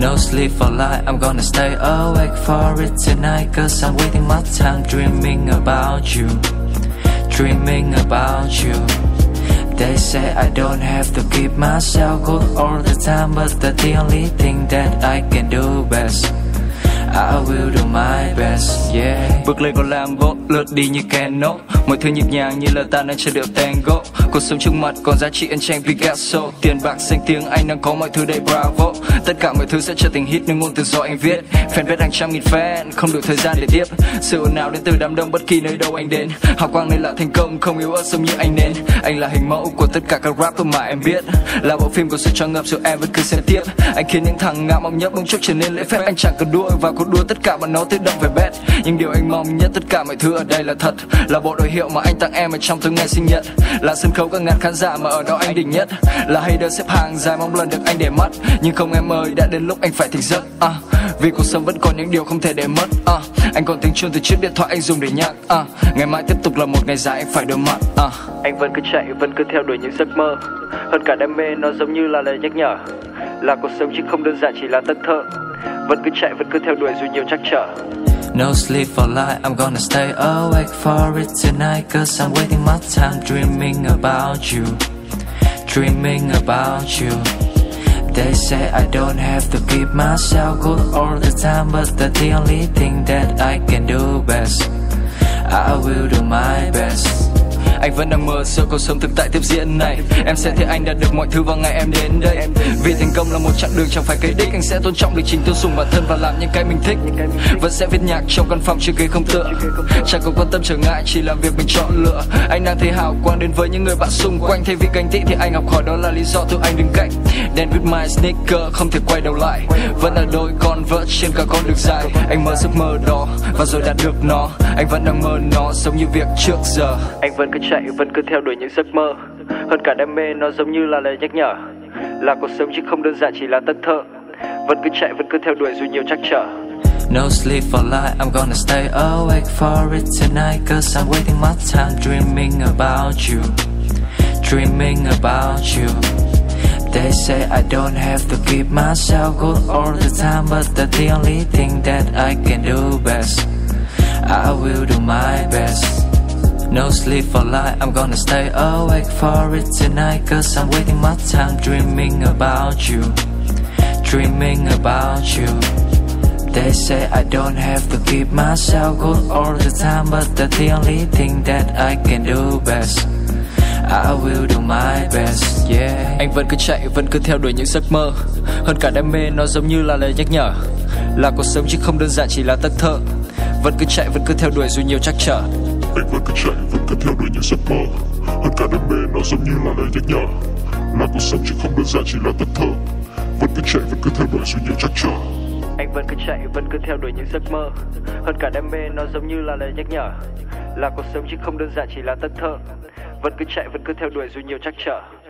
No sleep for life, I'm gonna stay awake for it tonight, cause I'm waiting my time dreaming about you, dreaming about you. They say I don't have to keep myself cool all the time, but that's the only thing that I can do best. I will do my best, yeah. Bước lên còn làm bộ, lướt đi như Keno. Mọi thứ nhịp nhàng như là ta đang chơi điệu tango. Cuộc sống trước mặt còn giá trị anh tranh Picasso. Tiền bạc danh tiếng anh đang có mọi thứ đầy bravo. Tất cả mọi thứ sẽ trở thành hit nếu ngôn từ do anh viết. Fanpage hàng trăm nghìn fan, không đủ thời gian để tiếp. Sự ồn ào đến từ đám đông bất kỳ nơi đâu anh đến. Hào quang này là thành công, không yếu ớt giống như anh nên. Anh là hình mẫu của tất cả các rapper mà em biết. Là bộ phim của sự cho ngập rồi em vẫn cứ xem tiếp. Anh khiến những thằng ngạo mộng nhất bỗng chốc trở nên lễ phép. Anh chẳng cần đua vào cuộc đua, tất cả bọn nó tự động về bet. Nhưng điều anh mong nhất tất cả mọi thứ ở đây là thật. Là bộ đội hiệu mà anh tặng em ở trong tối ngày sinh nhật. Là sân khấu các ngàn khán giả mà ở đó anh đỉnh nhất. Là hater xếp hàng dài mong lần được anh để mắt. Nhưng không em ơi, đã đến lúc anh phải tỉnh giấc. Vì cuộc sống vẫn còn những điều không thể để mất. Anh còn tiếng chuông từ chiếc điện thoại anh dùng để nhắc. Ngày mai tiếp tục là một ngày dài anh phải đối mặt. Anh vẫn cứ chạy, vẫn cứ theo đuổi những giấc mơ. Hơn cả đam mê nó giống như là lời nhắc nhở. Là cuộc sống chứ không đơn giản chỉ là tất thơ. Vẫn cứ chạy, vẫn cứ theo đuổi dù nhiều trắc trở. No sleep for life, I'm gonna stay awake for it tonight, cause I'm waiting my time dreaming about you, dreaming about you. They say I don't have to keep myself cool all the time, but that's the only thing that I can do best. I will do my best. Anh vẫn đang mơ sợ cuộc sống thực tại tiếp diễn này. Em sẽ thấy anh đạt được mọi thứ vào ngày em đến đây. Vì thành công là một chặng đường chẳng phải cái đích. Anh sẽ tôn trọng lịch trình tiêu dùng bản thân và làm những cái mình thích. Vẫn sẽ viết nhạc trong căn phòng chưa ghế không tựa. Chẳng còn quan tâm trở ngại, chỉ làm việc mình chọn lựa. Anh đang thấy hào quang đến với những người bạn xung quanh. Thay vì ganh tị thì anh học hỏi, đó là lý do tụi anh đứng cạnh. Đen with my sneaker không thể quay đầu lại. Vẫn là đôi con vợ trên cả con đường dài. Anh mơ giấc mơ đó và rồi đạt được nó. Anh vẫn đang mơ nó giống như việc trước giờ. Anh vẫn cứ chạy, vẫn cứ theo đuổi những giấc mơ. Hơn cả đam mê nó giống như là lời nhắc nhở. Là cuộc sống chứ không đơn giản chỉ là tất thơ. Vẫn cứ chạy, vẫn cứ theo đuổi dù nhiều trắc trở. No sleep for life, I'm gonna stay awake for it tonight, cause I'm waiting my time dreaming about you, dreaming about you. They say I don't have to keep myself cool all the time, but that's the only thing that I can do best. I will do my best. No sleep for life, I'm gonna stay awake for it tonight, cause I'm waiting my time dreaming about you, dreaming about you. They say I don't have to keep myself cool all the time, but that's the only thing that I can do best. I will do my best, yeah. Anh vẫn cứ chạy, vẫn cứ theo đuổi những giấc mơ. Hơn cả đam mê nó giống như là lời nhắc nhở. Là cuộc sống chứ không đơn giản chỉ là tất thơ. Vẫn cứ chạy, vẫn cứ theo đuổi dù nhiều trắc trở. Anh vẫn cứ chạy, vẫn cứ theo đuổi những giấc mơ. Hơn cả đam mê nó giống như là lời nhắc nhở. Là cuộc sống chứ không đơn giản chỉ là tất thơ. Vẫn cứ chạy, vẫn cứ theo đuổi dù nhiều trắc trở. Anh vẫn cứ chạy, vẫn cứ theo đuổi những giấc mơ. Hơn cả đam mê nó giống như là lời nhắc nhở. Là cuộc sống chứ không đơn giản chỉ là tất thơ. Vẫn cứ chạy, vẫn cứ theo đuổi dù nhiều trắc trở.